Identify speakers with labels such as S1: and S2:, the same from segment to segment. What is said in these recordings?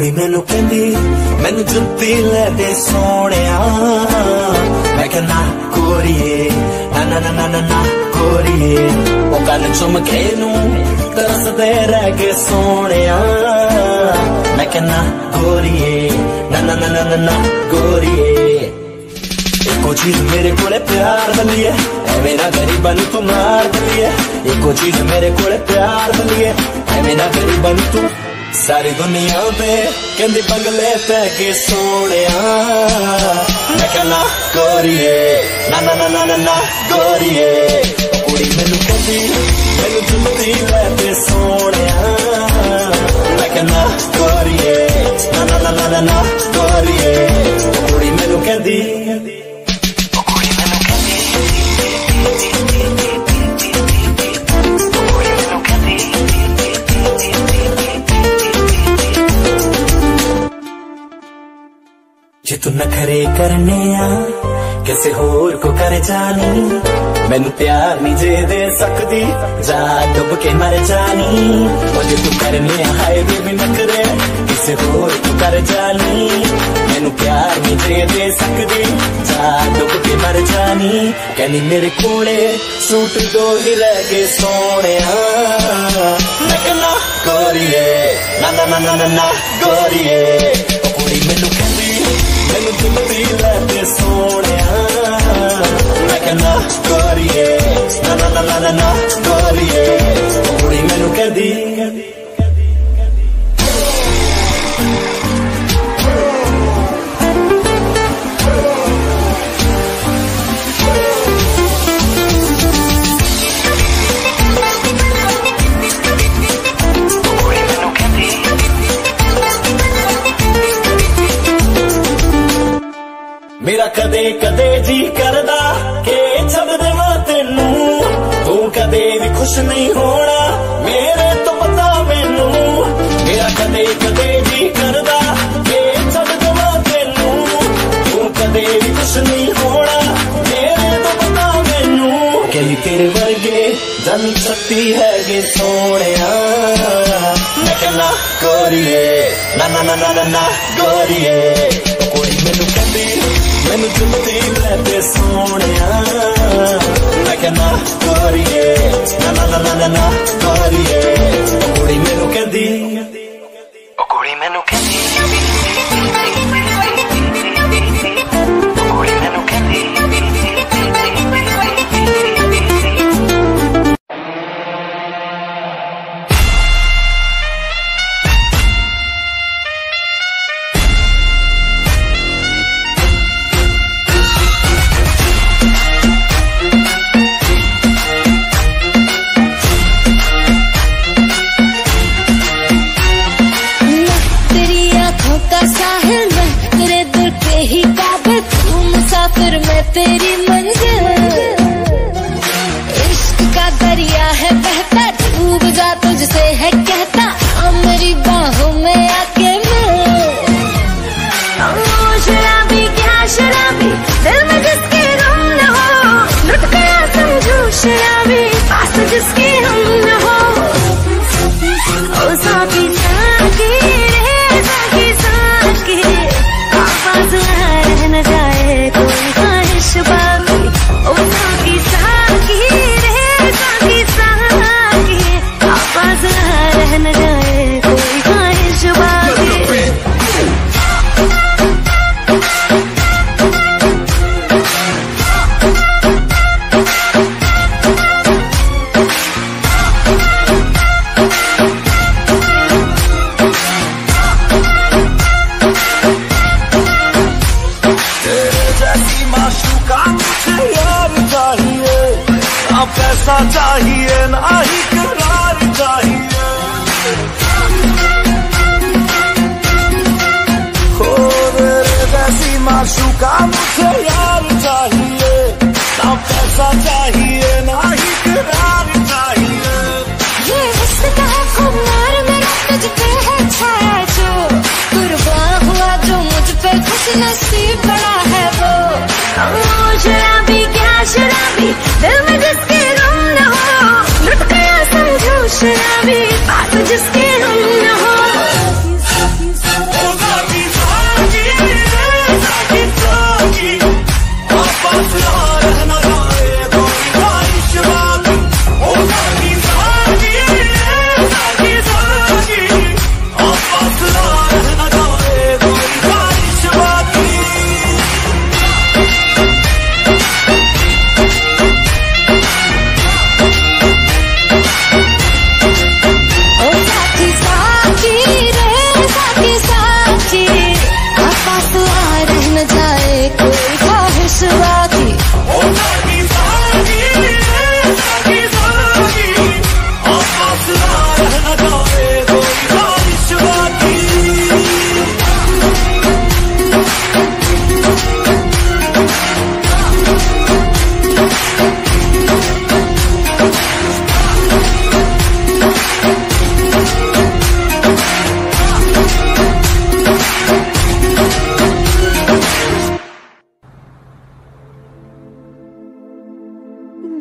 S1: कुड़ी मैनू कहंदी मैनू जुत्ती ले दे सोहणिया, मैं कहना गोरीए ना ना ना ना ना ना गोरीए, ओ गल झुमके नू तरसदे रह गए सोहणिया, मैं कहना गोरीए ना ना ना ना ना ना गोरीए। एको चीज मेरे कोले प्यार वाली है, मेरा गरीबन तू मार दिली है। एको चीज मेरे कोले प्यार वाली है, मेरा गरीबन तू सारी दुनिया पे कहंदी बंगले ते के सोहणिया, मैं कहना गोरीए ना ना ना ना ना ना गोरीए। कुड़ी मैनू कहंदी मैनू जुत्ती ले दे सोहणिया, मैं कहना गोरीए ना ना ना ना ना ना गोरीए। कुड़ी मैनू कहंदी जे तू नखरे करने आ किसे होर को कर जानी, मैनू प्यार नहीं जे दे सकदी जा डुब के मर जानी। जे तू करने आए भी नखरे किसे होर को कर जानी, मैनू प्यार नहीं जे दे सकदी जा डुब के मर जानी। कहनी मेरे कोले सूट दो ही रह गए सोहणिया, मैं कहना गोरीए ना ना ना ना ना ना गोरीए। कुड़ी मैनू कहंदी मैनू जुत्ती ले दे सोहणिया, मैं कहना गोरीए ना ना ना ना ना ना गोरीए। कुड़ी मैनू कहंदी मेरा कदे कदे जी करदा के छड़ देवां तेनू, तू कदे भी खुश नहीं होना मेरे तो पता मैनू। मेरा कदे कदे जी करदा के छड़ देवां तेनू, तू कदे भी खुश नहीं होना मेरे तो पता मैनू। कहली तेरे वर्गे जन शक्ति है गे सोहणिया, मैं कहना गोरीए ना ना ना ना ना ना गोरीए। कुड़ी मैनू कहंदी मैनू जुत्ती ले दे सोहणिया, मैं कहना गोरीए ना ना ना ना ना गोरीए। कुड़ी मैनू कहंदी कुड़ी मैनू कहंदी कुड़ी मैनू कहंदी मैं तेरी मंजिल, इश्क का दरिया है बहता डूब जा तुझसे है कहता, मेरी बाहों में आके शराबी क्या शराबी दिल में जिसके गम न हो, लुट गया समझो शराबी पास जिसके हम न हो। ओ साकी साकी रे साकी साकी आवाज रह न जाए कोई ख्वाहिश बाकी। ओ साकी साकी रे साकी साकी आवाज रह न जाए कोई ख्वाहिश बाकी।
S2: पैसा चाहिए ना ही करार चाहिए, हो मेरे जैसी माशूका मुझे यार चाहिए, ना पैसा चाहिए ना ही करार चाहिए।
S3: ये इसका खुमार मेरा तुझ पे है छाया जो, कुर्बान हुआ जो मुझ पे खुश नसीब बड़ा है वो। शराबी क्या शराबी दिल में जिसके गम न हो, लुट गया समझो शराबी बात जिसके हम न हो।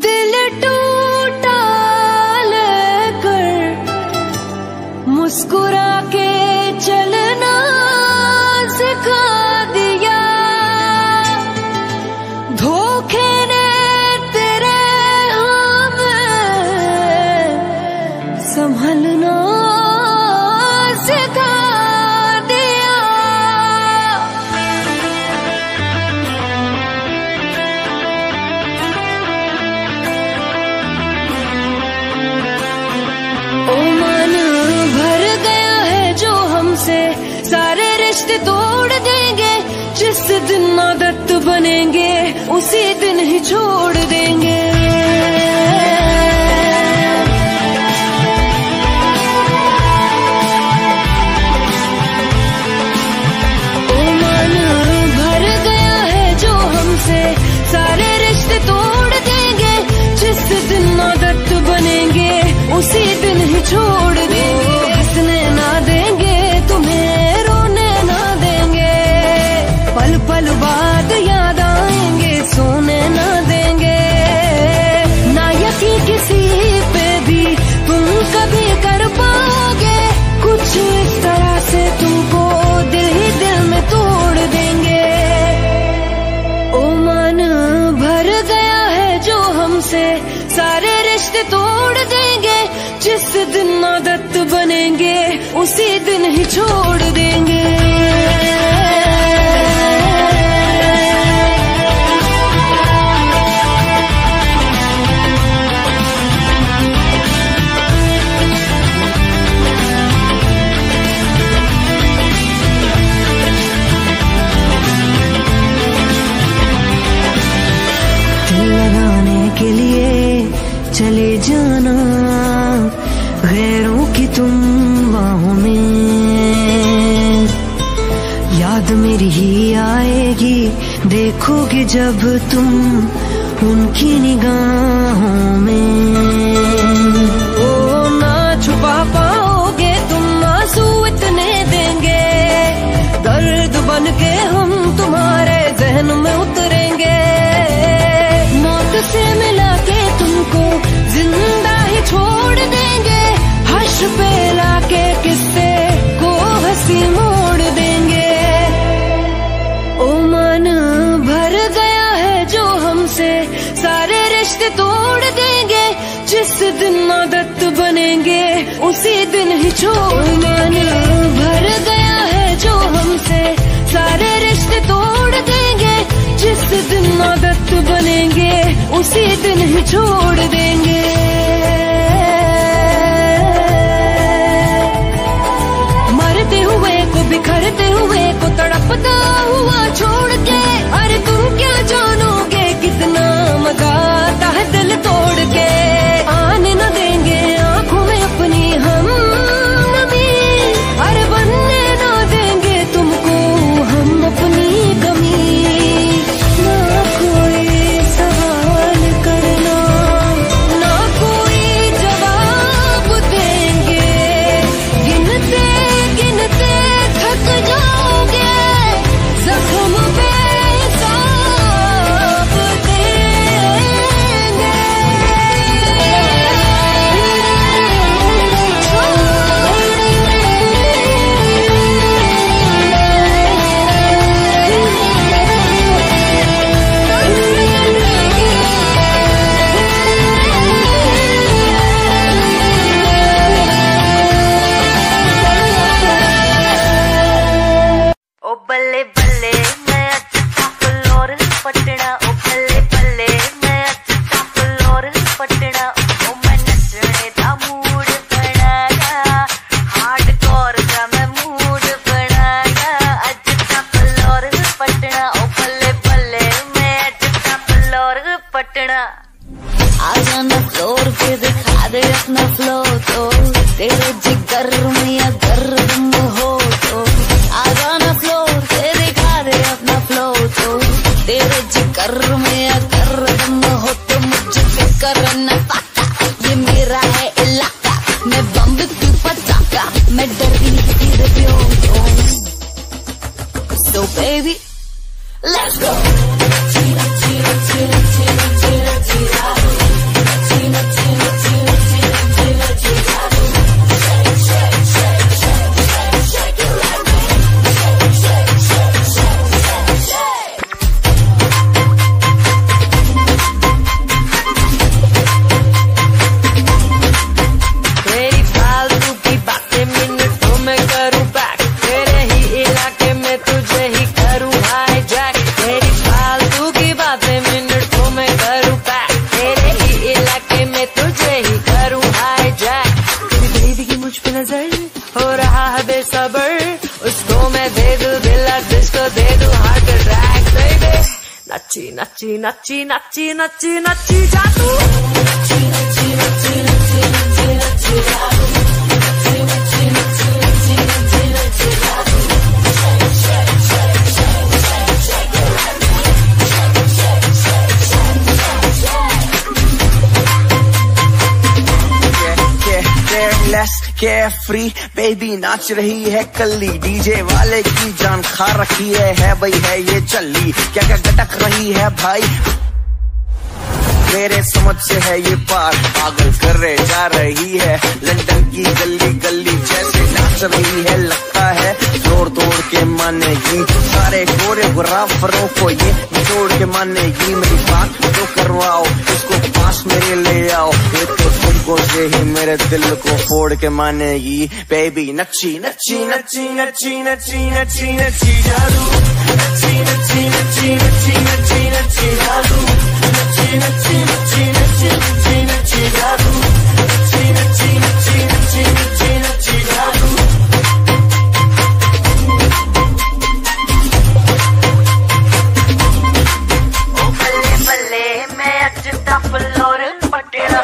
S3: दिल टूटा लेकर मुस्कुरा के चलना सिखा दिया, धोखे ने तेरे हमें संभलना सिखा दिया। ओ मन भर गया है जो हमसे, सारे रिश्ते तोड़ देंगे, जिस दिन आदत बनेंगे उसी दिन ही छोड़ देंगे। ओ मन भर गया है जो हमसे, सारे रिश्ते तोड़ देंगे, जिस दिन आदत बनेंगे उसी दिन ही छोड़ देंगे। हंसने ना देंगे तुम्हें, रोने ना देंगे, पल पल बाद याद आएंगे, सोने ना देंगे। ना यकीन किसी पे भी तुम कभी कर पाओगे, कुछ इस तरह से तुमको दिल ही दिल में तोड़ देंगे। ओ मन भर गया है जो हमसे, सारे रिश्ते तोड़ देंगे, जिस दिन आदत बनेंगे उसी दिन ही छोड़ देंगे। दिल लगाने के लिए चले जाना गैरों की तुम बाहों में, याद मेरी ही आएगी देखोगे जब तुम उनकी निगाहों में। ओ ना छुपा पाओगे तुम आंसू इतने देंगे, दर्द बन के हम तुम्हारे जहन में उतरेंगे। मौत से मिला के तुमको जिंदा ही छोड़ देंगे, हर्ष पे लाके किस्से को हंसी मोड़ देंगे। ओ मन भर गया है जो हमसे, सारे रिश्ते तोड़ देंगे, जिस दिन आदत बनेंगे उसी दिन ही छोड़। मन भर गया है जो हमसे, सारे रिश्ते तोड़ देंगे, जिस दिन आदत बनेंगे उसी दिन ही छोड़ देंगे। मरते हुए को बिखरते हुए को तड़पता हुआ छोड़ के, अरे तुम क्या जानोगे कितना मजा आता है दिल तोड़ के। आने न देंगे आंखों में अपनी हम नमी, अरे बनने न देंगे तुमको हम अपनी कमी। ना कोई सवाल करना, ना कोई जवाब देंगे, गिनते गिनते थक जाओगे, जख्म पे हिसाब देंगे।
S4: ओ बल्ले बल्ले मैं अच्छा फ्लोर पटना, ओ बल्ले बल्ले मैं अच्छा फ्लोर पटना। ओ मैं नचने दा मूड बनाया, हार्डकोर दा मैं मूड बनाया, अच्छा फ्लोर पटना। ओ बल्ले बल्ले मैं अच्छा फ्लोर पटना।
S3: आ जाना फ्लोर पे दिखा दे अपना फ्लो, तो तेरे जिगर में अगर दम हो तो आ जाना फ्लोर पे दिखा दे अपना फ्लो, तो तेरे जिगर में अगर दम हो तो मुझे फिक्र न पाता, ये मेरा है इलाका, मैं बम तू पटाखा, मैं डरती नहीं तेरे प्यो तो। So baby let's go।
S5: नची नची नची नची नची नची जा तू
S2: Carefree baby नाच रही है कल्ली डीजे वाले की जान खा रखी है भाई है ये चल्ली क्या क्या गटक रही है भाई मेरे समझ से है ये पार पागल कर रहे जा रही है लंदन की गली गली जैसे नाच रही है लगता है तोड़ तोड़ के मानेगी सारे कोरियोग्राफरों को ये जोड़ के मानेगी मेरी बात तो करवाओ इसको पास मेरे ले आओ ये तो तुमको से ही मेरे दिल को फोड़ के मानेगी बेबी नची नची नची नची नची नची नची जादू नची नची नची नची नची नची जादू नची नची नची नची नची नची जादू नची नची नची नची नची नची जादू
S4: ओ बल्ले बल्ले मैं अज दा फ्लोर पटड़ा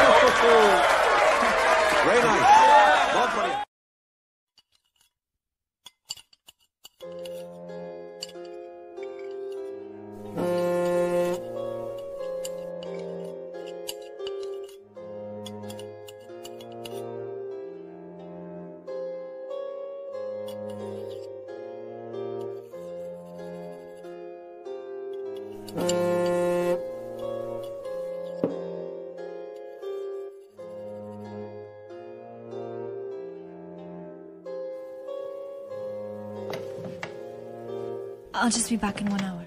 S3: I'll just be back in 1 hour.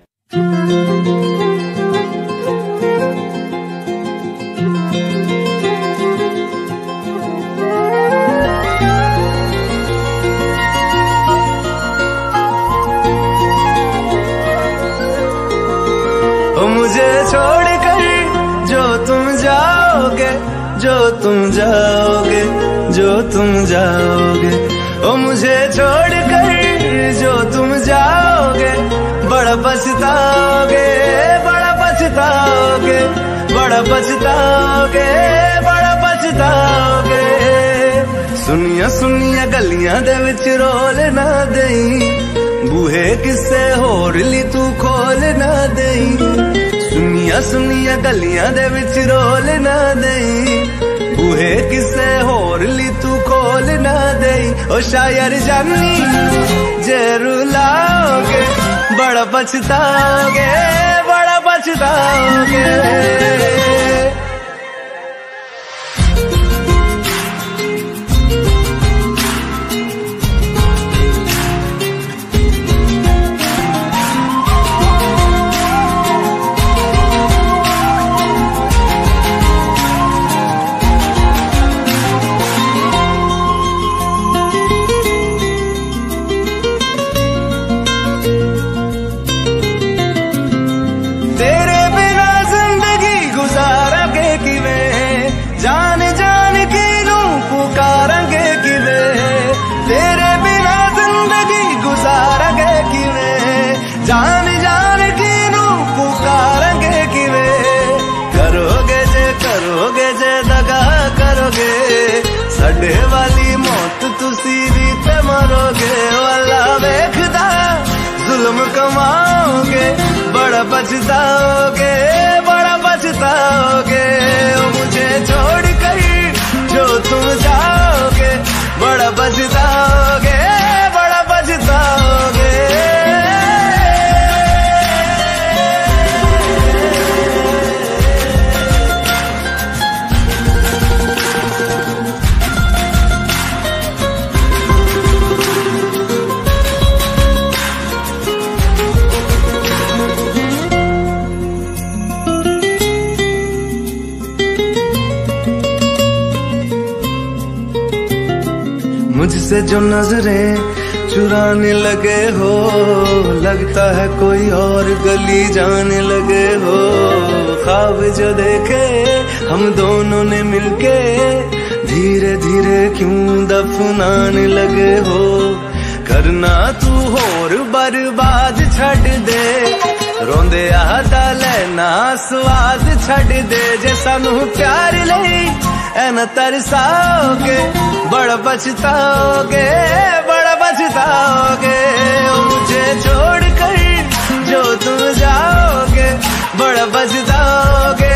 S2: मुझे छोड़कर जो तुम जाओगे जो तुम जाओगे जो तुम जाओगे ओ मुझे छोड़कर जो तुम जाओगे बड़ा पछताओगे बड़ा पछताओगे बड़ा पछताओगे बड़ा पछताओगे सुनिया सुनिया गलियां दे विच रोल ना देई बूहे किसे होर ली तू खोल ना देई सुनिया सुनिया गलियां दे विच रोल ना देई बूहे किसे होर ली तू खोल ना देई ओ शायर जानी जे रुलाओगे बड़ा पछताओगे बड़ा पछताओगे जान जान की नू पुकारेंगे किवे करोगे जे दगा करोगे साडे वाली मौत तुसी भी ते मरोगे वाला वेखदा जुल्म कमाओगे बड़ा पछताओगे बड़ा पछताओगे मुझे छोड़ कर जो तुम जाओगे बड़ा पछताओगे बड़ा पछताओगे मुझसे जो नजरें चुराने लगे हो लगता है कोई और गली जाने लगे हो ख्वाब जो देखे हम दोनों ने मिलके धीरे धीरे क्यों दफनाने लगे हो करना तू होर बर्बाद छड़ दे रोंदे आदा लेना स्वाद छड़ दे जे सानू प्यार लई एन तरसाओगे बड़ा पछताओगे मुझे छोड़ कर जो तुम जाओगे बड़ा पछताओगे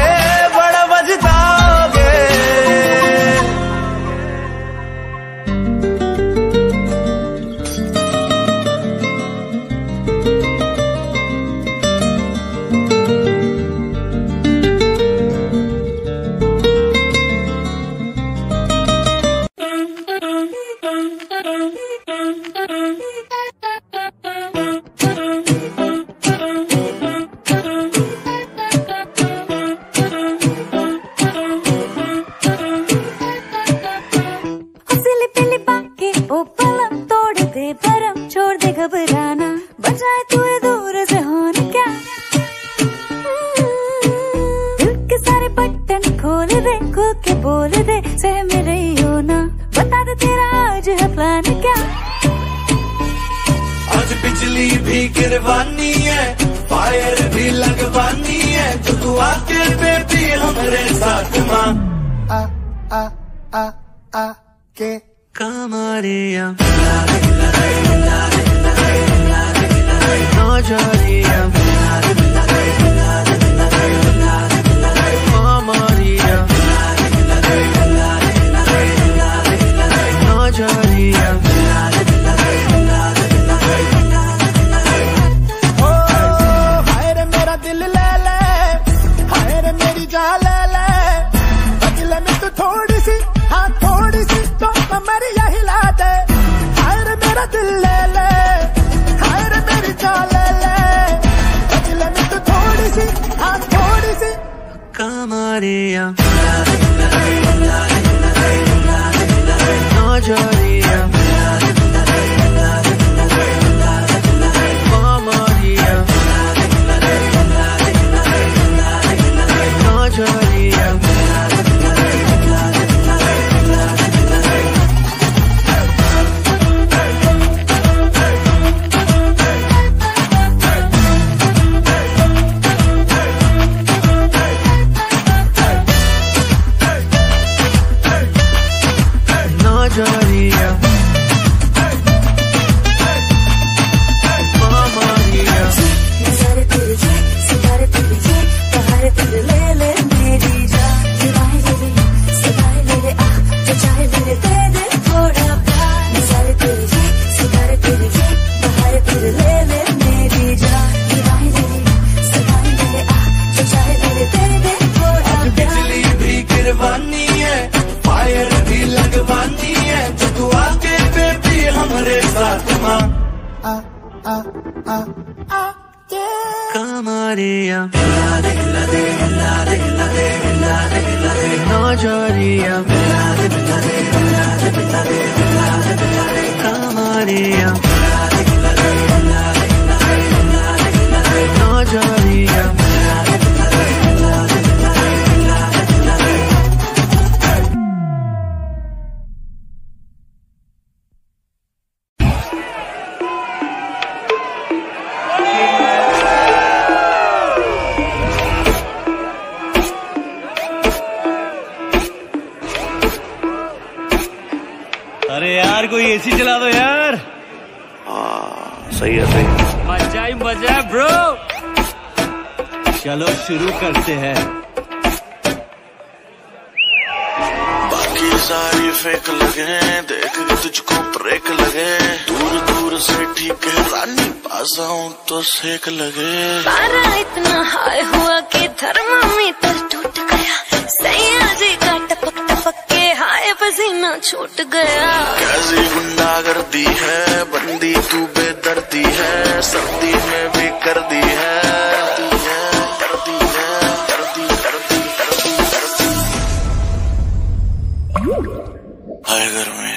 S6: अरे यार कोई एसी चला दो यार।
S2: सही है सही।
S6: मजा ही मजा है ब्रो। चलो शुरू करते हैं।
S7: बाकी सारी फेक लगे, देख के तुझको ब्रेक लगे, दूर दूर से ठीक है रानी, पास आऊं तो सेक लगे।
S3: पारा इतना हाई हुआ कि थर्मामीटर टूट गया, सैया जी का टपक टपक के हाय पसीना छूट गया।
S7: कैसी गुंडागर्दी है, बंदी तू बेदर्दी है, सर्दी में भी कर दी है, डरती है, डरती डरती डरती डरती। हाय घर में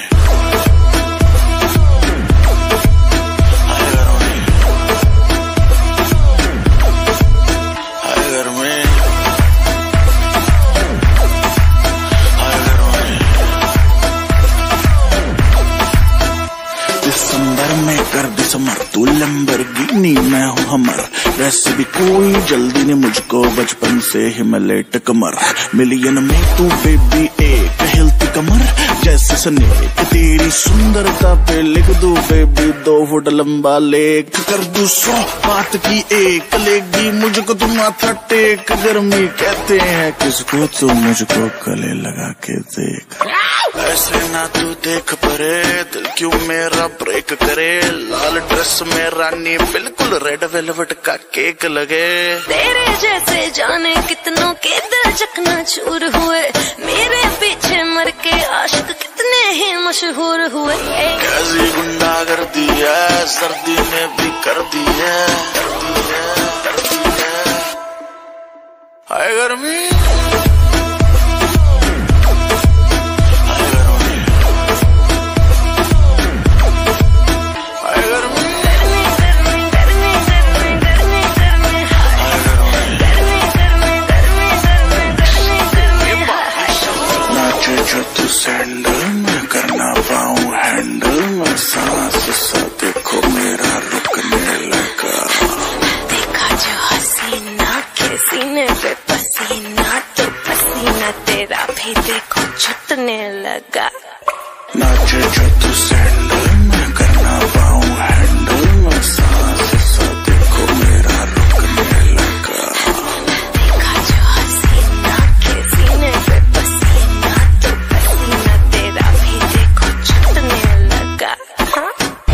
S7: दिसंबर में कर दिसंबर तू लंबरगी, हिरनी मैं हूँ हमर, वैसे भी कोई जल्दी नहीं मुझको, बचपन से ही मैं लेट कमर। मिलियन में तू बेबी एक हिलती कमर जैसे स्नेक, तेरी सुंदरता पे लिख दूं बेबी 2 फुट लंबा लेख। कर दूं 100 बात की एक, लेगी मुझको तू माथा टेक। गर्मी कहते हैं किसको, तू मुझको गले लगा के देख। ऐसे ना तू देख परे, दिल क्यों मेरा ब्रेक करे। लाल ड्रेस में रानी बिल्कुल रेड वेलवेट का केक लगे।
S3: तेरे जैसे जाने कितनों के दिल चकना चूर हुए, मेरे पीछे मर के आशिक कितने ही मशहूर हुए।
S7: कैसी गुंडा कर दी है, सर्दी में भी कर दी है, करती है, करती है। हाय गर्मी सैंडल में करना पाऊं हैंडल में, सांस सा देखो मेरा रुकने लगा।
S3: देखा जो हसीना के सीने पे पसीना, तो पसीना तेरा भी देखो छूटने लगा।
S7: नाचे जो तू सैंडल में करना पाऊं हैंडल में, सांस सा देखो मेरा रुकने लगा।
S3: देखा जो हसीना के सीने पे पसीना, तो पसीना तेरा भी देखो छूटने लगा। हाँ?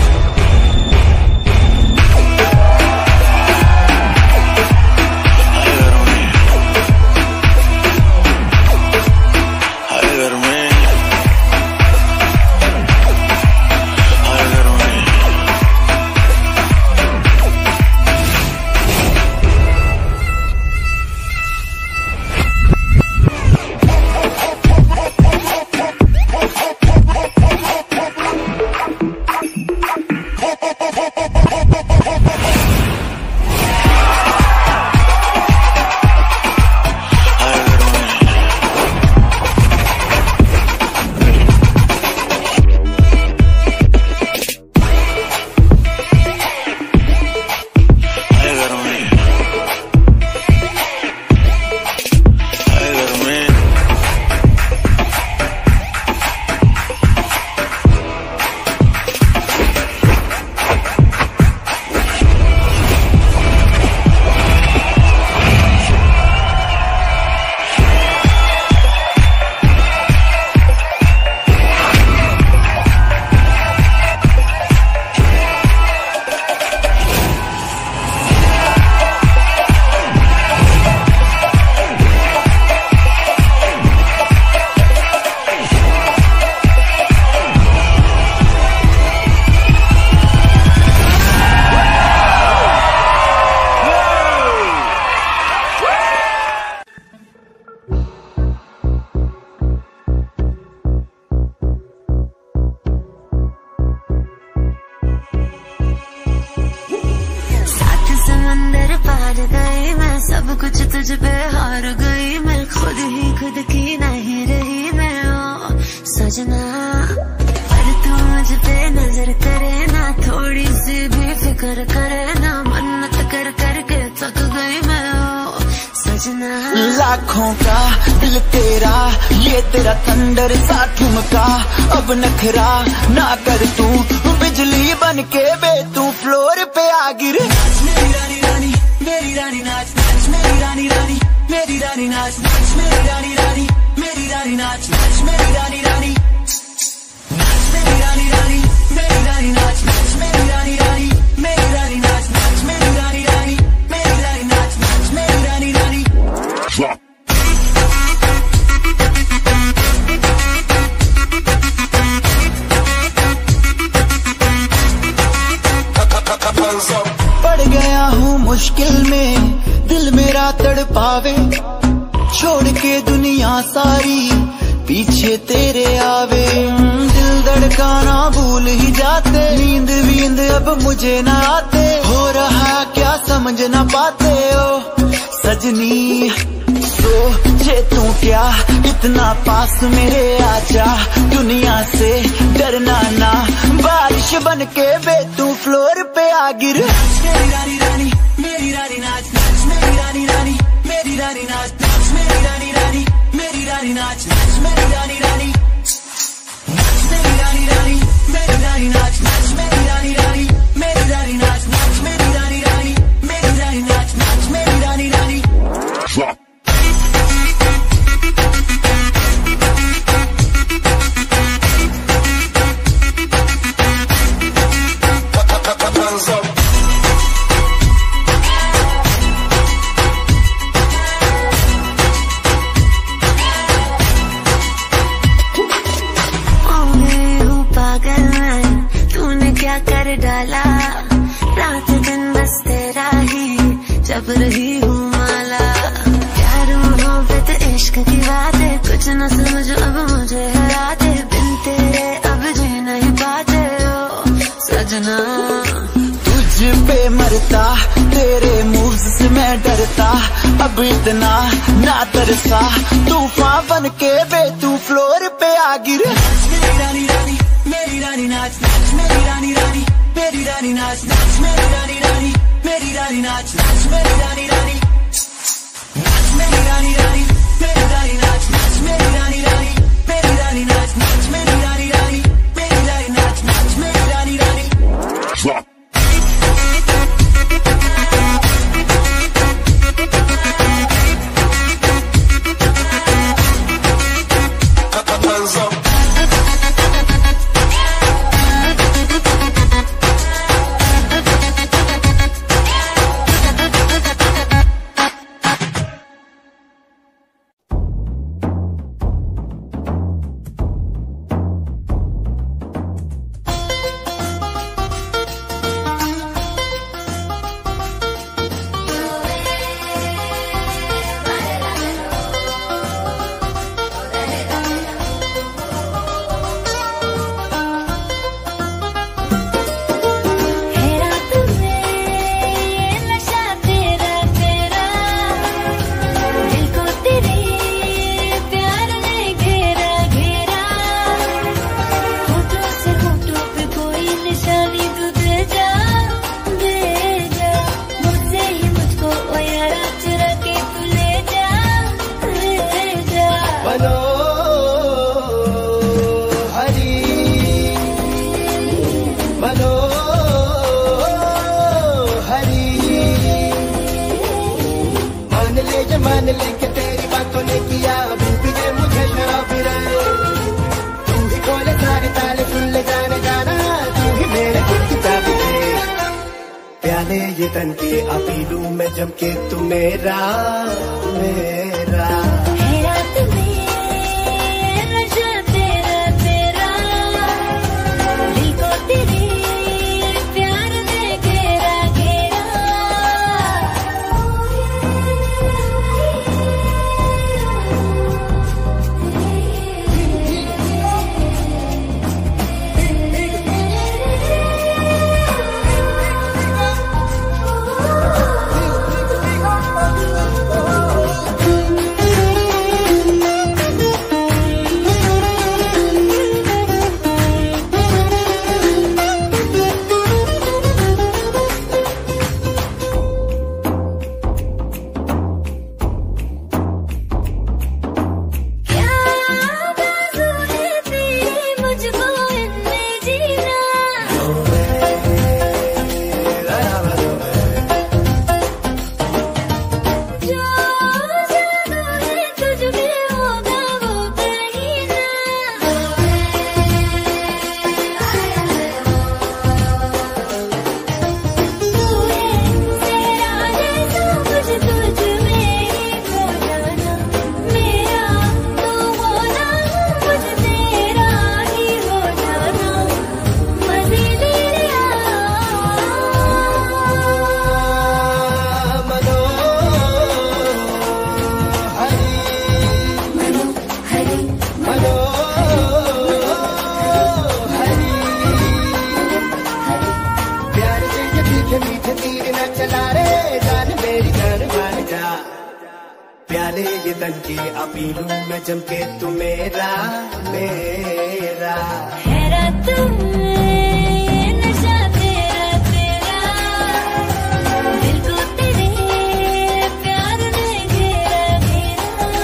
S3: कुछ तुझ पे हार गई मैं, खुद ही खुद की नहीं रही मैं ओ सजना। पर तू मुझ पे नजर करे ना, थोड़ी सी भी फिक्र करे ना, मन्नत कर करके थक गई मैं ओ सजना।
S1: लाखों का दिल तेरा, ये तेरा थंडर सा ठुमका, अब नखरा ना कर तू, बिजली बन के बे तू फ्लोर पे आ गिर। मेरी रानी रानी मेरी रानी नाच नाच, मेरी रानी रानी मेरी रानी नाच नाच, मेरी रानी रानी मेरी रानी नाच नाच, मेरी रानी रानी मेरी रानी रानी मेरी रानी नाच नाच, मेरी रानी रानी मेरी रानी नाच नाच, मेरी रानी रानी मेरी रानी नाच नाच, मेरी रानी रानी। पड़ गया हूँ मुश्किल में, दिल मेरा तड़पावे, छोड़ के दुनिया सारी पीछे तेरे आवे। दिल धड़काना भूल ही जाते, नींद वींद अब मुझे ना आते, हो रहा क्या समझ ना पाते ओ सजनी। सोचे तू क्या इतना पास मेरे आजा, दुनिया से डरना ना, बारिश बन के बे तू फ्लोर पे आ गिर। मेरी रानी रानी मेरी रानी नाच नाच, मेरी रानी रानी मेरी रानी नाच नाच, मेरी रानी रानी मेरी रानी नाच नाच, मेरी रानी रानी मेरी रानी रानी मेरी रानी नाच नाच, मेरी रानी रानी मेरी रानी नाच नाच, मेरी रानी रानी मेरी रानी नाच नाच, मेरी रानी रानी।
S3: कर डाला रात दिन बस तेरा ही जब रही हूँ माला, प्यार मोहब्बत इश्क की बातें कुछ न समझो अब मुझे हराते, बिन तेरे अब जी नहीं पाते हो सजना।
S1: तुझ पे मरता तेरे मूव्स से मैं डरता, अब इतना ना तरसा, तूफान बन के बे तू फ्लोर पे आ गिर। मेरी रानी रानी मेरी रानी नाच नाच, मेरी रानी रानी मेरी रानी नाच नाच, मेरी रानी रानी मेरी रानी नाच नाच, मेरी रानी रानी नाच, मेरी रानी रानी मेरी रानी नाच नाच, मेरी रानी रानी मेरी रानी नाच नाच, मेरी रानी रानी मेरी रानी नाच नाच, मेरी रानी रानी।
S8: मान ले कि तेरी बातों ने किया अभी भी है मुझे शराब रहे, तू ही खोले सारे ताले सुन ले जाने जाना, तू ही मेरे दिल की चाबी है, प्याले ये तन के अपी लूं मैं जम के तू मेरा मेरा। ले ये तन के अभी लूं मैं जम के तू मेरा मेरा
S3: हैरा तुम नशा तेरा तेरा दिल को तेरे प्यार ने घेरा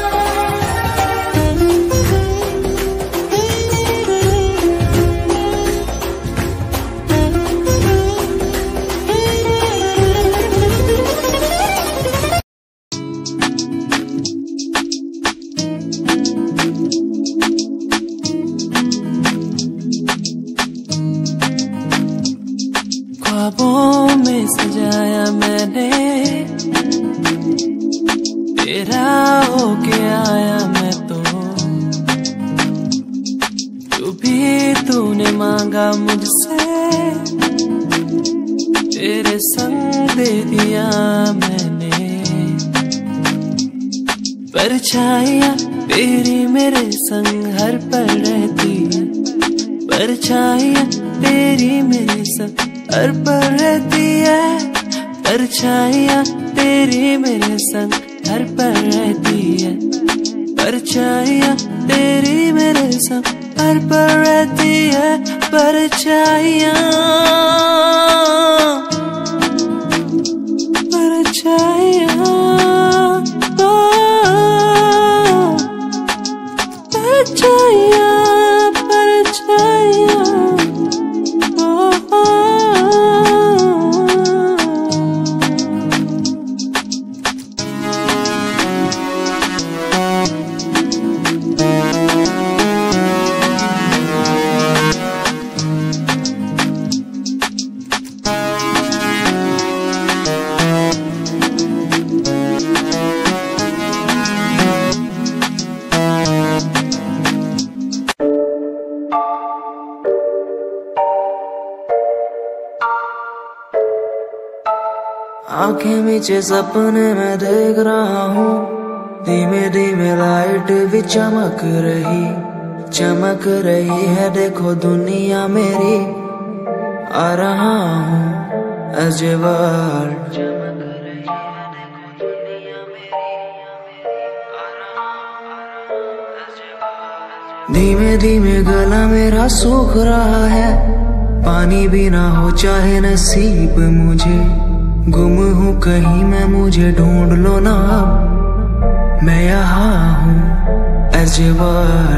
S9: ख्वाबों में सजाया मैंने तेरा होके आया मैं तो जो भी तूने मांगा मुझसे तेरे संग दे दिया मैंने परछाइयाँ तेरी मेरे संग हर पल रहती है परछाइयाँ तेरी मेरे संग हर पल रहती है परछाइयाँ तेरी मेरे संग हर पल रहती है परछाइयाँ तेरी मेरे संग हर पल रहती है परछाइयाँ परछाइयाँ परछाइयाँ परछाइयाँ आंखें नीचे सपने में देख रहा हूँ धीमे धीमे लाइट भी चमक रही है देखो दुनिया मेरी आ रहा हूँ अजवार धीमे धीमे गला मेरा सूख रहा है पानी भी ना हो चाहे नसीब मुझे गुम हूँ कहीं मैं मुझे ढूंढ लो ना अब मैं यहाँ हूँ अजवार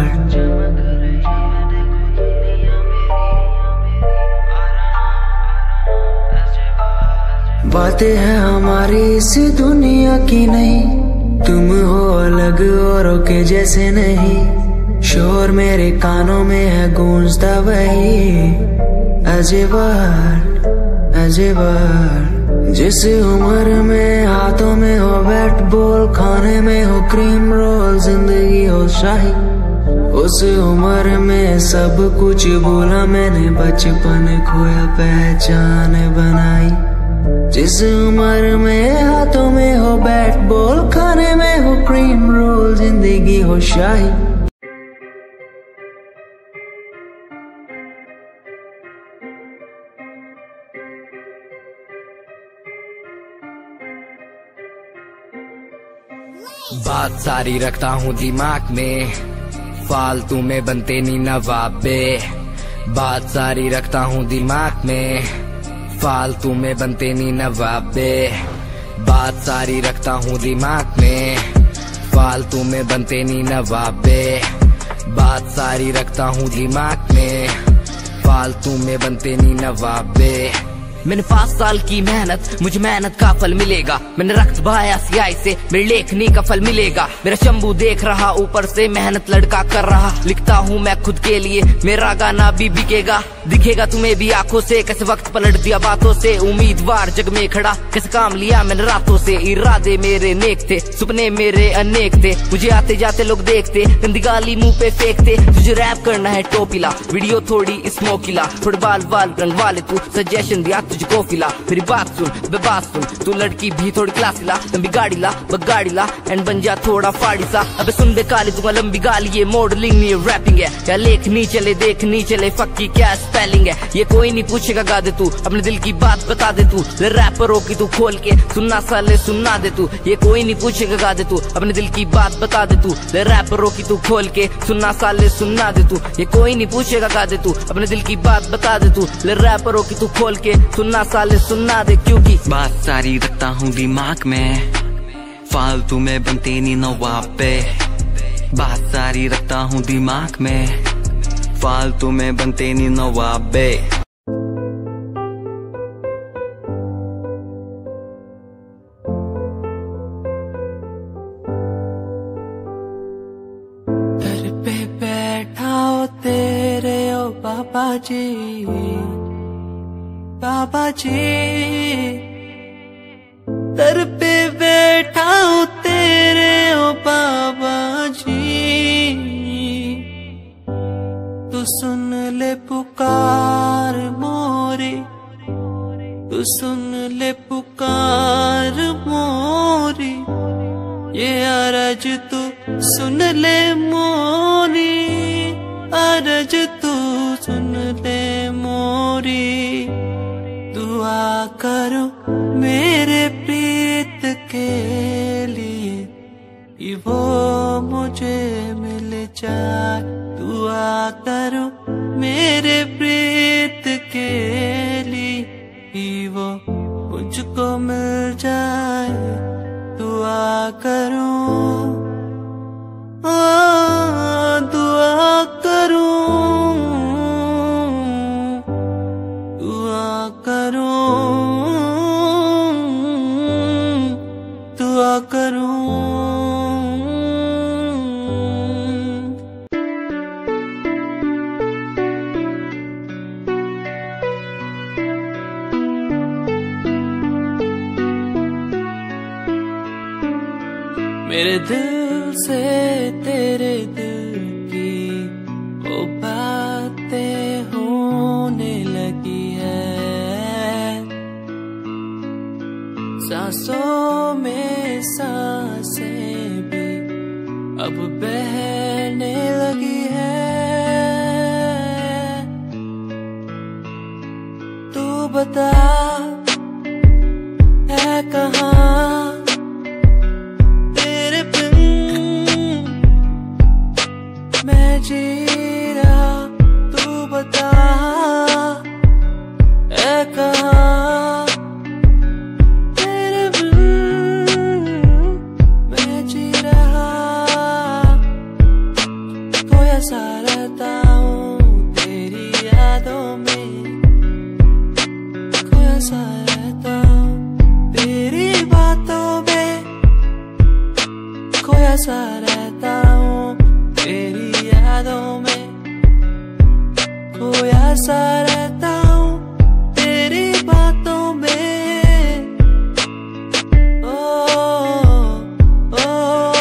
S9: बातें हैं हमारी इसी दुनिया की नहीं तुम हो अलग औरों के जैसे नहीं शोर मेरे कानों में है गूंजता वही अजवार अजवार जिस उम्र में हाथों में हो बैट बॉल खाने में हो क्रीम रोल जिंदगी हो शाही उस उम्र में सब कुछ भूला मैंने बचपन खोया पहचान बनाई जिस उम्र में हाथों में हो बैट बॉल खाने में हो क्रीम रोल जिंदगी हो शाही
S10: बात सारी रखता हूँ दिमाग में फालतू में बनते नहीं नवाबे बात सारी रखता हूँ दिमाग में फालतू में बनते नहीं नवाबे बात सारी रखता हूँ दिमाग में फालतू में बनते नहीं नवाबे बात सारी रखता हूँ दिमाग में फालतू में बनते नहीं नवाबे मैंने 5 साल की मेहनत मुझे मेहनत का फल मिलेगा मैंने रक्त बहाया सियाही से मेरी लेखनी का फल मिलेगा मेरा शंभू देख रहा ऊपर से मेहनत लड़का कर रहा लिखता हूँ मैं खुद के लिए मेरा गाना भी बिकेगा दिखेगा तुम्हें भी आंखों से कैसे वक्त पलट दिया बातों से उम्मीदवार जग में खड़ा कैसे काम लिया मैंने रातों से इरादे मेरे नेक थे सपने मेरे अनेक थे मुझे आते जाते लोग देखते गंदी गाली मुंह पे फेंकते तुझे रैप करना है टोपीला वीडियो थोड़ी स्मोकीला थोड़े बाल रंग वाले तू सजेशन दिया तुझे कॉफी ला, मेरी बात सुन बे बात सुन, तू लड़की भी थोड़ी क्लासी ला, लंबी गाड़ी ला गाड़ी ला एंड बन जा थोड़ा फाड़ी सा। अबे सुन बे काली दूंगा लंबी गाली, ये मॉडलिंग नहीं है रैपिंग है, या लेखनी चले देखनी चले फक की क्या स्पेलिंग है, ये कोई नहीं पूछेगा गा दे तू अपने दिल की बात बता दे तू, रैपर हो की तू खोल के सुनना साले सुनना दे तू, ये कोई नहीं पूछेगा गा दे तू अपने दिल की बात बता दे तू, रैपर हो की तू खोल के सुनना साले सुनना दे तू, ये कोई नहीं पूछेगा गा दे तू अपने दिल की बात बता दे तू, रैपर हो की तू खोल के सुनना साले सुनना दे, क्योंकि
S2: बात सारी रखता हूँ दिमाग में, फालतू में बनते नहीं नवाब पे, बात सारी रखता हूँ दिमाग में, फालतू में बनते नहीं नवाब पे।
S9: दर पे बैठा हो तेरे ओ बाबा जी, बाबा जी दर पे बैठा हूँ तेरे ओ बाबा जी, तू सुन ले पुकार मोरी, तू सुन ले पुकार मोरी, ये अरज तू सुन ले मोरी, अरज तू सुन ले मोरी, दुआ करो मेरे प्रीत के लिए कि वो मुझे मिल जाए, दुआ करो मेरे प्रीत के लिए कि वो मुझको मिल जाए, दुआ करो दुआ करो दुआ करो दुआ करो। मेरे दिल से तेरे दिल की वो बातें होने लगी है, सांसों में सांसें भी अब बहने लगी है, तू बता है कहाँ मैं जी रहा, तू बता है कहाँ तेरे बिन मैं जी रहा, खोया सा रहता हूँ तेरी यादों में, खोया सा रहता हूँ तेरी बातों में, खोया सा रहता हूँ तेरी यादों में, खोया सा रहता हूँ तेरी बातों में, ओ ओ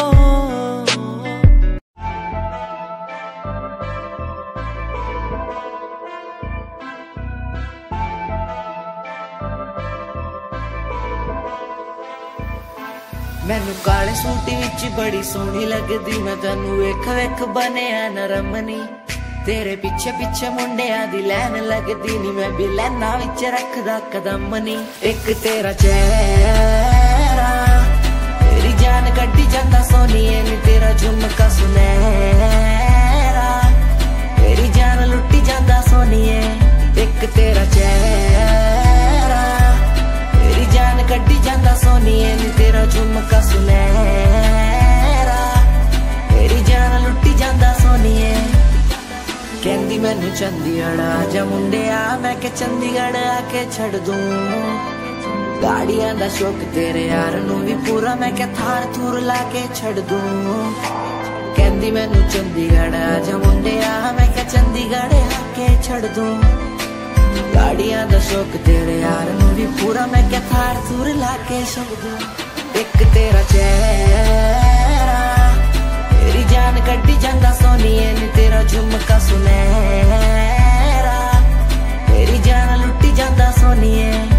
S5: मैनू काले सूट विच बड़ी सोहनी लगदी, मैं तैनू वेख वेख बनिया नरमनी, तेरे पीछे पीछे मुंडिया दी लैन लगदी नी, मैं भी लैना विच रखदा कदम नी, एक तेरा चेहरा तेरी जान कड्डी जांदा सोनिए नी, तेरा झुमका सुनहरा तेरी जान लुट्टी जांदा सोनिए, एक तेरा चेहरा तेरी जान कड्डी जांदा सोनिए नी, तेरा झुमका सुनहरा तेरी जान लुट्टी जांदा सोनिए, कहंदी मैनू चंडीगढ़ आजा मुंडिया, मैं के चंडीगढ़ आके छड़ दूं, गाड़ियां दा शौक तेरे यार नू भी पूरा, मैं के थार थूर लाके छड़ दूं, कहंदी मैनू चंडीगढ़ आजा मुंडिया, मैं के चंडीगढ़ आके छड़ दूं, गाड़ियां दा शौक तेरे यार नू भी पूरा, मैं के थार थूर लाके छड़ दूं, एक तेरा चेहरा तेरी जान कड्डी जांदा सोनिए नी, तेरा झुमका सुनहरा तेरी जान लुट्टी जांदा सोनिए।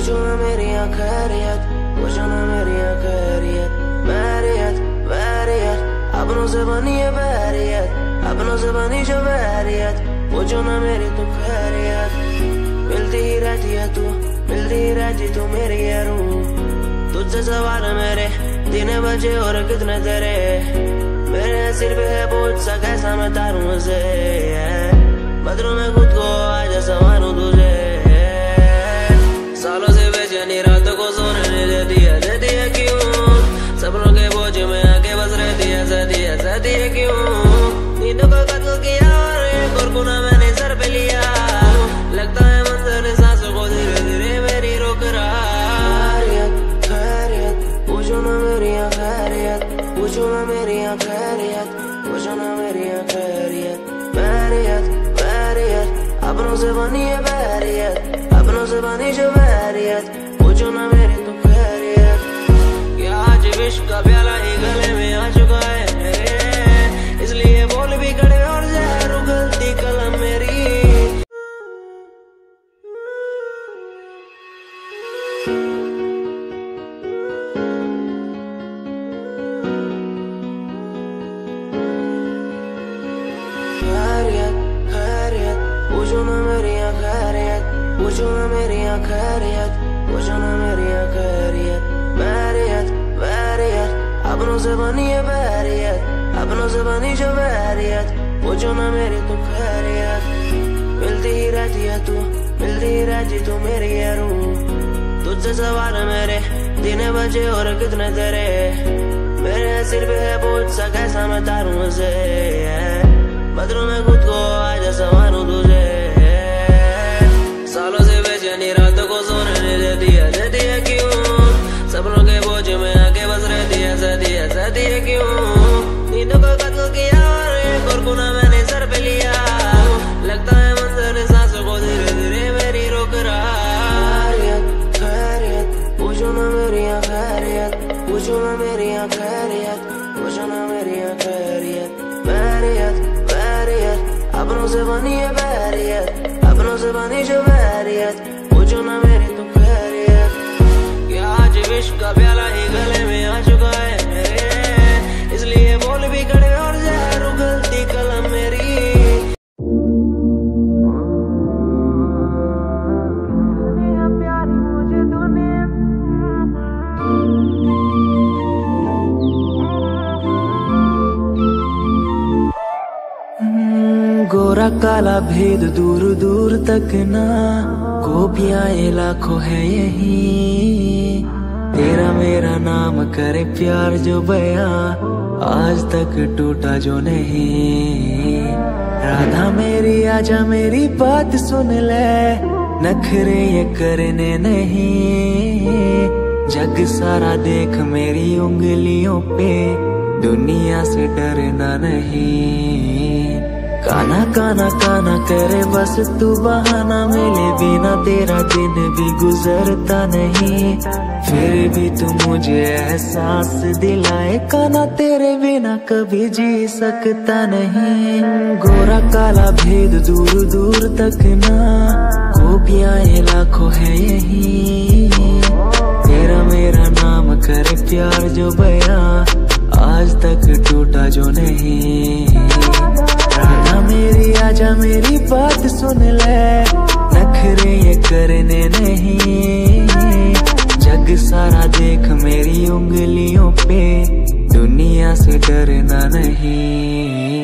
S9: पूछो ना मेरी खैरियत, पूछो ना मेरी खैरियत। बैरियत बैरियत अपनों से बनी है बैरियत, अपनों से बनी जो बैरियत। पूछो ना मेरी तू खैरियत। मिलती ही रहती है तू, मिलती ही रहती तू मेरी है रूह। तुझसे सवाल मेरे दिन बजे और कितने तेरे, मेरे सिर पे है बोझ सा कैसा मैं तारूं उसे। बदरों में खुद को आज संवारूं तुझे। सालों से बेचैनी रातों को सोने नहीं देती है क्यों? सपनों के बोझ में आके बस रहती है क्यों? नींदों को कत्ल किया और एक और गुनाह मैंने सर पे लिया। लगता है मंजर सांसों को धीरे धीरे मेरी रोक रहा। खैरियत पूछो ना मेरी खैरियत, पूछो ना मेरी खैरियत, पूछो ना मेरी खैरियत। बैरियत बैरियत अपनों से बनी है बैरियत, अपनों से बनी जो बैरियत। पूछो ना मेरी तू खैरियत। क्या आज विश्व का प्याला ही गले में आ चुका है मेरे, इसलिए बोल भी कड़े और जहर उगलती कलम मेरी। खैरियत खैरियत पूछो ना मेरी खैरियत, पूछो ना मेरी खैरियत, पूछो ना मेरी खैरियत। बैरियत बैरियत अपनों से बनी है बैरियत, अपनों से बनी जो बैरियत। पूछो ना मेरी तू खैरियत। मिलती ही रहती है तू, मिलती ही रहती तू मेरी है रूह। तुझसे सवाल मेरे दिन बजे और कितने तेरे, मेरे सिर पे है बोझ सा कैसा मैं तारूं उसे। बदरों में खुद को आज संवारूं तुझे। सालों से बेचैनी रातों को सोने नहीं देती है क्यों? सपनों के बोझ में आके बस रहती है क्यों? नींदों को कत्ल किया और एक और गुनाह मैंने सर पे लिया। लगता है मंजर सांसों को धीरे धीरे मेरी रोक रहा। खैरियत पूछो ना मेरी खैरियत, पूछो ना मेरी खैरियत, पूछो ना मेरी खैरियत। बैरियत बैरियत अपनों से बनी है बैरियत, अपनों से बनी जो बैरियत। पूछो ना मेरी तू खैरियत। क्या आज विश्व का प्याला ही गले में आ चुका है मेरे, इसलिए बोल भी कड़े और जहर उगलती कलम मेरी। गोरा काला भेद दूर दूर तक ना, गोपियाँ ये लाखों है यही। तेरा मेरा नाम करे प्यार जो बया, आज तक टूटा जो नहीं। राधा मेरी आजा मेरी बात सुन ले, नखरे ये करने नहीं। जग सारा देख मेरी उंगलियों पे, दुनिया से डरना नहीं। काना काना काना करे बस तू बहाना, मिले बिना तेरा दिन भी गुजरता नहीं। फिर भी तू मुझे एहसास दिलाए, काना तेरे बिना कभी जी सकता नहीं। गोरा काला भेद दूर दूर तक ना, गोपियाँ ये लाखों है यही। तेरा मेरा नाम करे प्यार जो बया, आज तक टूटा जो नहीं। राधा मेरी आजा मेरी बात सुन ले, नखरे ये करने नहीं। जग सारा देख मेरी उंगलियों पे, दुनिया से डरना नहीं।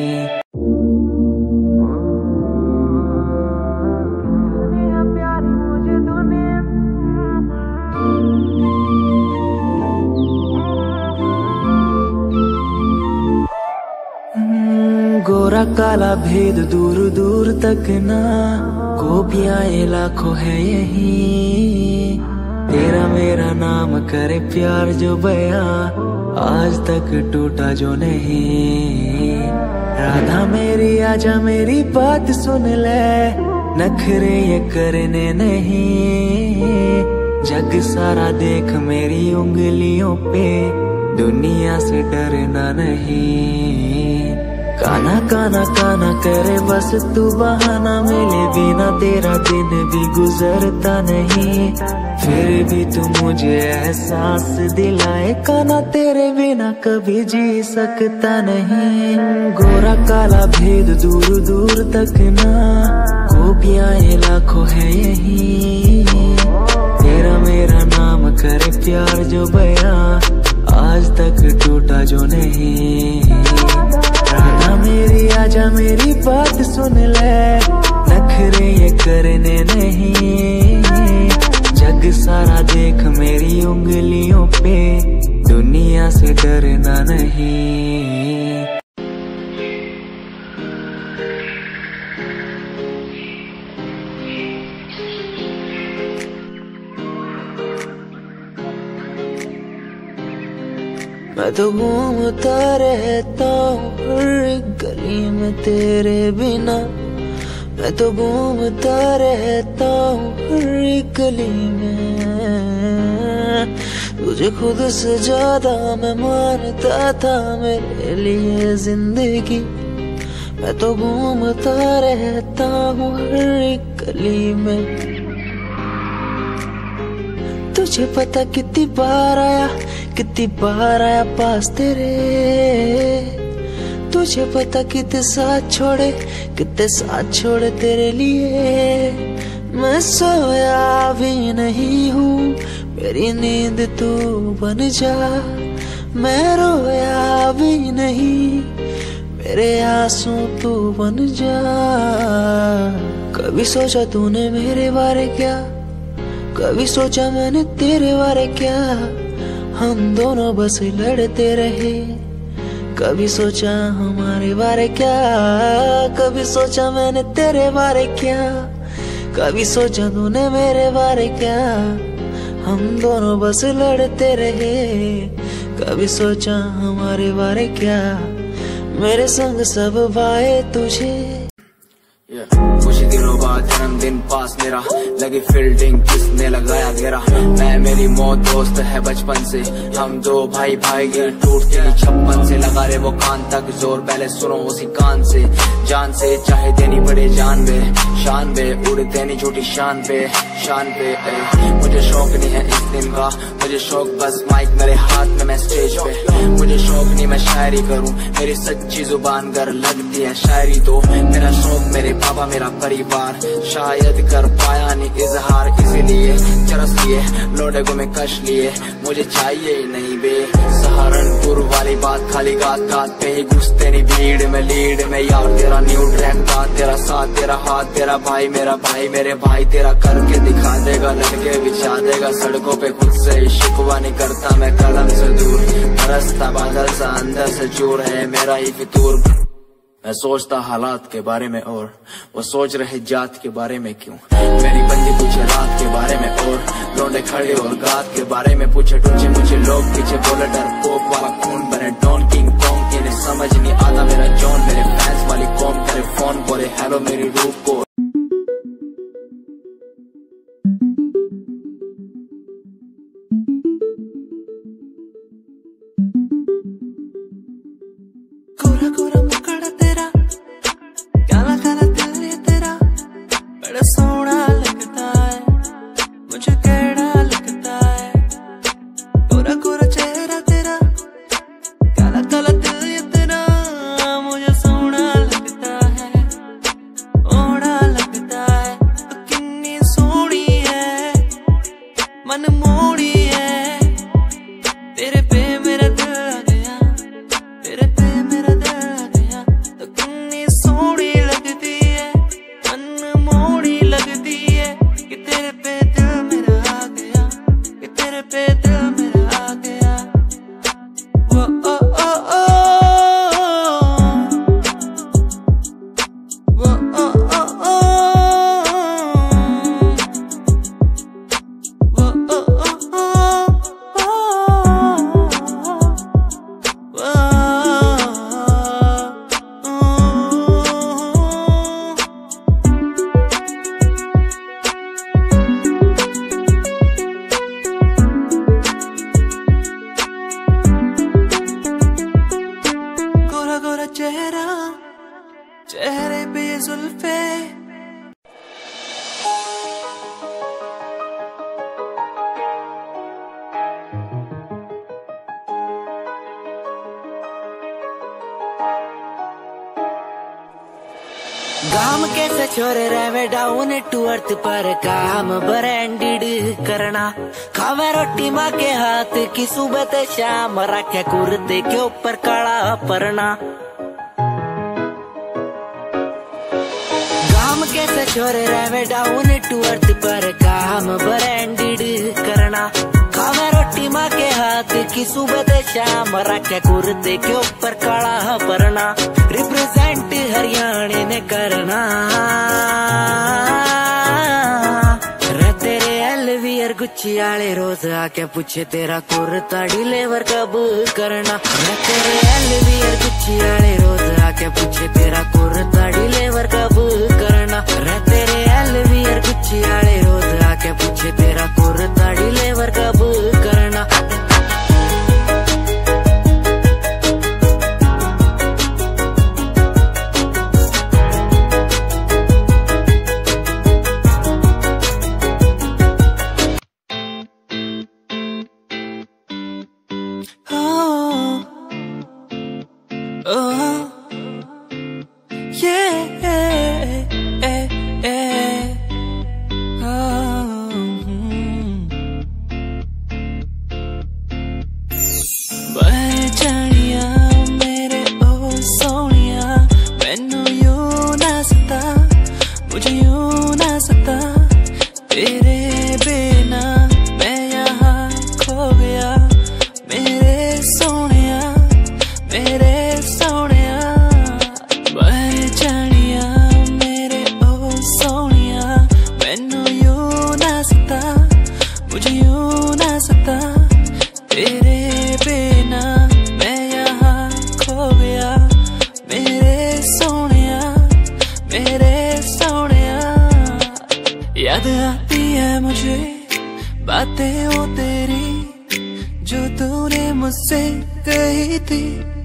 S9: गोरा काला भेद दूर दूर तक ना, गोपियाँ ये लाखों है यही। तेरा मेरा नाम करे प्यार जो बया, आज तक टूटा जो नहीं। राधा मेरी आजा मेरी बात सुन ले, नखरे ये करने नहीं। जग सारा देख मेरी उंगलियों पे, दुनिया से डरना नहीं। काना काना काना करे बस तू बहाना, मिले बिना तेरा दिन भी गुजरता नहीं। फिर भी तू मुझे एहसास दिलाएगा ना, तेरे बिना कभी जी सकता नहीं। गोरा काला भेद दूर दूर तक ना, खूबियां ये लाखों है यही। तेरा मेरा नाम करे प्यार जो बया, आज तक टूटा जो नहीं। राधा मेरी आजा मेरी बात सुन ले, नखरे ये करने नहीं। जग सारा देख मेरी उंगलियों पे, दुनिया से डरना नहीं। मैं तो घूमता रहता हूँ हर एक गली में तेरे बिना। मैं तो घूमता रहता हूँ हर एक गली में, तुझे खुद से ज्यादा मैं मानता था मेरे लिए जिंदगी। मैं तो घूमता रहता हूँ हर एक गली में। तुझे पता कितनी बार आया पास तेरे। तुझे पता कितने साथ छोड़े तेरे लिए। मैं सोया भी नहीं हूँ, मेरी नींद तू बन जा। मैं रोया भी नहीं, मेरे आंसू तू बन जा। कभी सोचा तूने मेरे बारे क्या, कभी सोचा मैंने तेरे बारे क्या। हम दोनों बस लड़ते रहे, कभी सोचा हमारे बारे क्या। कभी सोचा मैंने तेरे बारे क्या, कभी सोचा तूने मेरे बारे क्या। हम दोनों बस लड़ते रहे, कभी सोचा हमारे बारे क्या। मेरे संग सब आए तुझे।
S10: कुछ दिनों बाद जन्मदिन पास मेरा, लगी फील्डिंग किसने लगाया घेरा। मैं मेरी मौत दोस्त है बचपन से, हम दो भाई गिर टूटते ही छप्पन से। लगा रे वो कान तक जोर, पहले सुनो उसी कान से। जान से चाहे देनी पड़े जान बे, शान बे उड़ देनी झूठी शान पे। मुझे शौक नहीं है इस दिन का, मुझे शौक बस माइक मेरे हाथ में मैं स्टेज पे। मुझे शौक नहीं मैं शायरी करूं, मेरी सच्ची जुबान गर लगती है शायरी तो। मेरा शौक मेरे बाबा मेरा परिवार, शायद कर पाया नहीं इजहार। इसीलिए चरस लिए लोडे को मैं कश लिए, मुझे चाहिए ही नहीं बे सहारनपुर वाली बात। खाली गात पे ही घुसते नहीं भीड़ में लीड में यार। तेरा न्यू ट्रैक था, तेरा साथ तेरा हाथ, तेरा भाई मेरा भाई मेरे भाई तेरा करके दिखा देगा। लड़के बिछा देगा सड़कों पे, खुद से ही शिकवा नहीं करता मैं कलम से दूर। बरसता बादल सा अंदर से चूर है मेरा ही फितूर। मैं सोचता हालात के बारे में और वो सोच रहे जात के बारे में क्यों। मेरी बंदी पूछे रात के बारे में और लौंडे खड़े और गात के बारे में पूछे। टूचे मुझे लोग पीछे बोले डर पोक वाला खून बने डॉन किंग कॉन्ग। इन्हें समझ नहीं आता मेरा जॉन, मेरे फैंस वाली कॉम करे फोन बोले हेलो मेरी रूप को।
S9: गोरा गोरा मुखड़ा तेरा, काला काला दिल ये तेरा, बड़ा सोना लगता है मुझे, कैड़ा लगता है। गोरा गोरा चेहरा तेरा, काला काला दिल ये तेरा, मुझे सोना लगता है, ओड़ा लगता है। तो कितनी सोनी है, मन मोड़ी है, तेरे पे मेरा दिल आ गया, तेरे पे मेरा दिल आ गया। तो कितनी सोनी लगती है, मन मोड़ी लगती है, कि तेरे पे दिल मेरा आ गया, कि तेरे पे दिल मेरा आ गया। वो ओ ओ ओ, वो ओ ओ ओ, वो ओ ओ ओ। गोरा गोरा चेहरा, चेहरे पे ये जुल्फे। . . . . . . . . . . . . . . . . . . . . . . . . . . . . . . . . . . . . . . . . . . . . . .
S5: काम कैसे छोरे रहे डाउन टू अर्थ पर काम ब्रांडेड करना। खावे रोटी माँ के हाथ की सुबह ते शाम रखे कुर्ते के ऊपर काला परना। काम कैसे छोरे रहे डाउन टू अर्थ पर काम ब्रांडेड करना। खावे रोटी माँ के हाथ की सुबह ते शाम रखे कुर्ते के ऊपर काला परना। रिप्रेजेंट हरियाणा ने करना रे तेरे एलवीआर गुच्ची आले रोज आके पूछे तेरा कुर्ता डिलीवर कब करना। रे तेरे एलवीआर गुच्ची आले रोज आके पूछे तेरा कुर्ता डिलीवर कब करना। रे तेरे एलवीआर गुच्ची आले रोज आके पूछे तेरा कुर्ता डिलीवर कब करना। याद आती है मुझे बातें वो तेरी जो तूने मुझसे कही थी।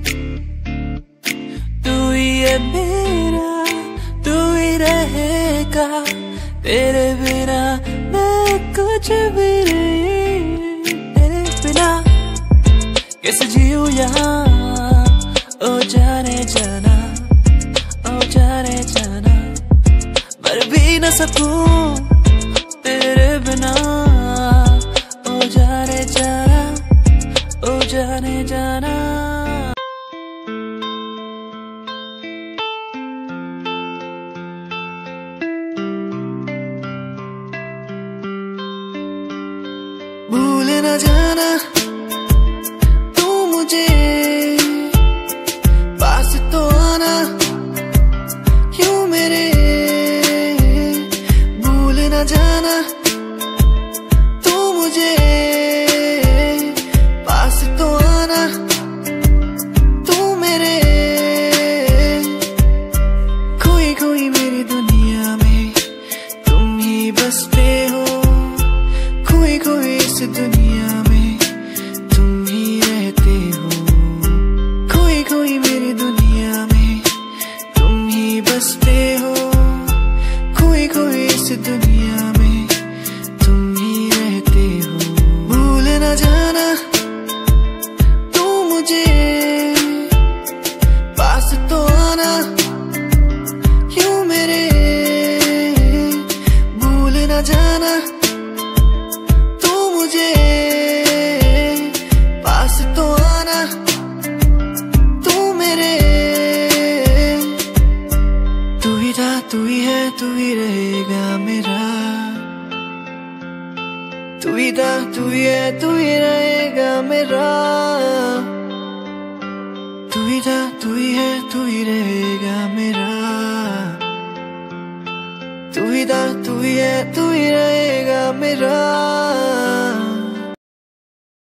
S5: तू ही है मेरा, तू ही रहेगा, तेरे बिना मैं कुछ भी नहीं। तेरे बिना कैसे जीऊं यहाँ, ओ जाने जाना, ओ जाने जाना, मर भी न सकूं तेरे बिना। ओ जाने जाना, ओ जाने जाना। भूल न जाना तू मुझे, पास तो आना क्यों मेरे। भूल न जाना तू मुझे, पास तो आना तू मेरे। खोई खोई मेरी दुनिया में तुम ही बसते हो, खोई खोई इस दुनिया में तुम ही रहते हो। खोई खोई मेरी दुनिया में तुम ही बसते हो, खोई खोई इस दुनिया में तुम ही रहते हो। भूल न जाना तू मुझे, पास तो आना क्यों मेरे। भूल न जाना तू मुझे, पास तो आना तू मेरे। तू ही था, तू ही है, तू ही रहेगा मेरा। तू ही था, तू ही है, तू ही रहेगा मेरा। तू ही था, तू ही है, तू ही रहेगा मेरा। तू ही था, तू ही है, तू ही रहेगा मेरा।